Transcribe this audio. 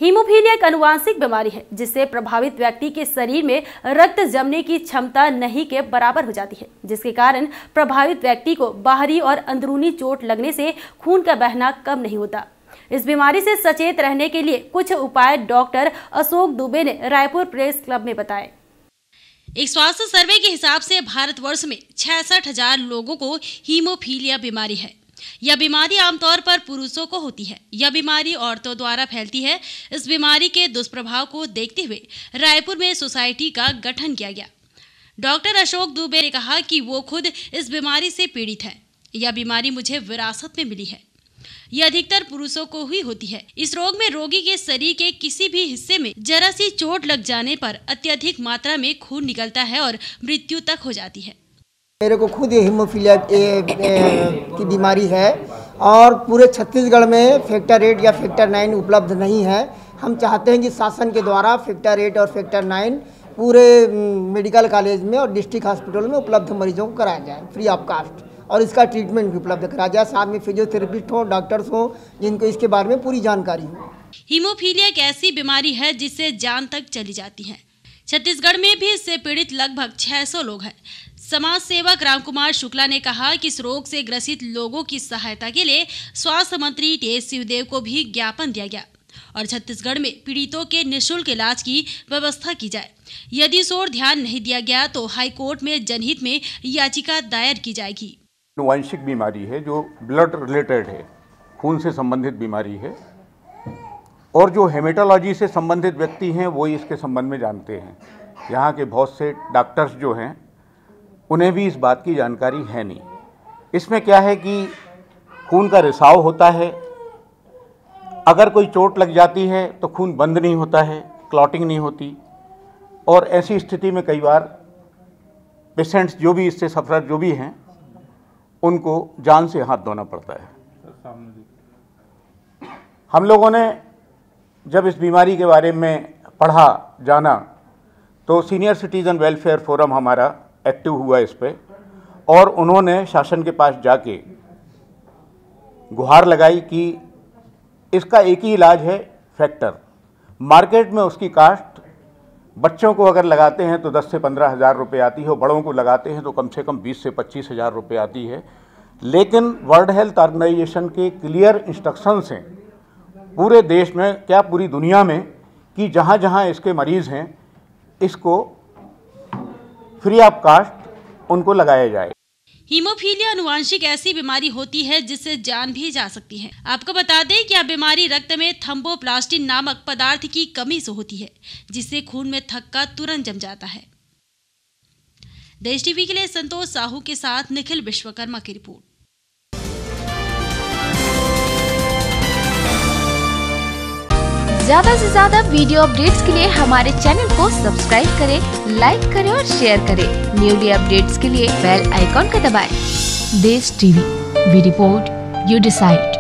Haemophilia एक आनुवांशिक बीमारी है जिससे प्रभावित व्यक्ति के शरीर में रक्त जमने की क्षमता नहीं के बराबर हो जाती है, जिसके कारण प्रभावित व्यक्ति को बाहरी और अंदरूनी चोट लगने से खून का बहना कम नहीं होता। इस बीमारी से सचेत रहने के लिए कुछ उपाय डॉक्टर अशोक दुबे ने रायपुर प्रेस क्लब में बताए। एक स्वास्थ्य सर्वे के हिसाब से भारतवर्ष में 66,000 लोगों को हीमोफीलिया बीमारी है। यह बीमारी आमतौर पर पुरुषों को होती है। यह बीमारी औरतों द्वारा फैलती है। इस बीमारी के दुष्प्रभाव को देखते हुए रायपुर में सोसाइटी का गठन किया गया। डॉक्टर अशोक दुबे ने कहा कि वो खुद इस बीमारी से पीड़ित है। यह बीमारी मुझे विरासत में मिली है। यह अधिकतर पुरुषों को ही होती है। इस रोग में रोगी के शरीर के किसी भी हिस्से में जरा सी चोट लग जाने पर अत्यधिक मात्रा में खून निकलता है और मृत्यु तक हो जाती है। मेरे को खुद हीमोफीलिया की बीमारी है और पूरे छत्तीसगढ़ में फैक्टर 8 या फैक्टर 9 उपलब्ध नहीं है। हम चाहते हैं कि शासन के द्वारा फैक्टर 8 और फैक्टर 9 पूरे मेडिकल कॉलेज में और डिस्ट्रिक्ट हॉस्पिटल में उपलब्ध मरीजों को कराया जाए फ्री ऑफ कास्ट, और इसका ट्रीटमेंट भी उपलब्ध कराया जाए। साथ में फिजियोथेरेपिस्ट हो, डॉक्टर्स हो, जिनको इसके बारे में पूरी जानकारी हो। हीमोफीलिया एक ऐसी बीमारी है जिससे जान तक चली जाती है। छत्तीसगढ़ में भी इससे पीड़ित लगभग 600 लोग हैं। समाज सेवक रामकुमार शुक्ला ने कहा कि इस रोग से ग्रसित लोगों की सहायता के लिए स्वास्थ्य मंत्री टी.एस. सिंहदेव को भी ज्ञापन दिया गया और छत्तीसगढ़ में पीड़ितों के निःशुल्क इलाज की व्यवस्था की जाए। यदि इस ओर ध्यान नहीं दिया गया तो हाईकोर्ट में जनहित में याचिका दायर की जाएगी। आनुवंशिक बीमारी है जो ब्लड रिलेटेड है, खून से संबंधित बीमारी है, और जो हेमेटोलॉजी से संबंधित व्यक्ति हैं वो इसके संबंध में जानते हैं। यहाँ के बहुत से डॉक्टर्स जो हैं उन्हें भी इस बात की जानकारी है नहीं। इसमें क्या है कि खून का रिसाव होता है, अगर कोई चोट लग जाती है तो खून बंद नहीं होता है, क्लॉटिंग नहीं होती, और ऐसी स्थिति में कई बार पेशेंट्स जो भी इससे सफर जो भी हैं उनको जान से हाथ धोना पड़ता है। हम लोगों ने जब इस बीमारी के बारे में पढ़ा जाना तो सीनियर सिटीज़न वेलफेयर फोरम हमारा एक्टिव हुआ इस पे, और उन्होंने शासन के पास जाके गुहार लगाई कि इसका एक ही इलाज है फैक्टर। मार्केट में उसकी कास्ट बच्चों को अगर लगाते हैं तो 10 से 15 हज़ार रुपये आती है, और बड़ों को लगाते हैं तो कम से कम 20 से 25 हज़ार रुपये आती है। लेकिन वर्ल्ड हेल्थ ऑर्गेनाइजेशन के क्लियर इंस्ट्रक्शंस हैं पूरे देश में, क्या पूरी दुनिया में, कि जहाँ जहाँ इसके मरीज़ हैं इसको फ्री ऑफ कास्ट उनको लगाया जाए। हीमोफीलिया आनुवांशिक ऐसी बीमारी होती है जिससे जान भी जा सकती है। आपको बता दें कि यह बीमारी रक्त में थ्रोम्बोप्लास्टिन नामक पदार्थ की कमी से होती है, जिससे खून में थक्का तुरंत जम जाता है। देश टीवी के लिए संतोष साहू के साथ निखिल विश्वकर्मा की रिपोर्ट। ज्यादा से ज्यादा वीडियो अपडेट्स के लिए हमारे चैनल को सब्सक्राइब करें, लाइक करें और शेयर करें। न्यूली अपडेट्स के लिए बेल आइकॉन का दबाएं। Desh TV, we report, you decide.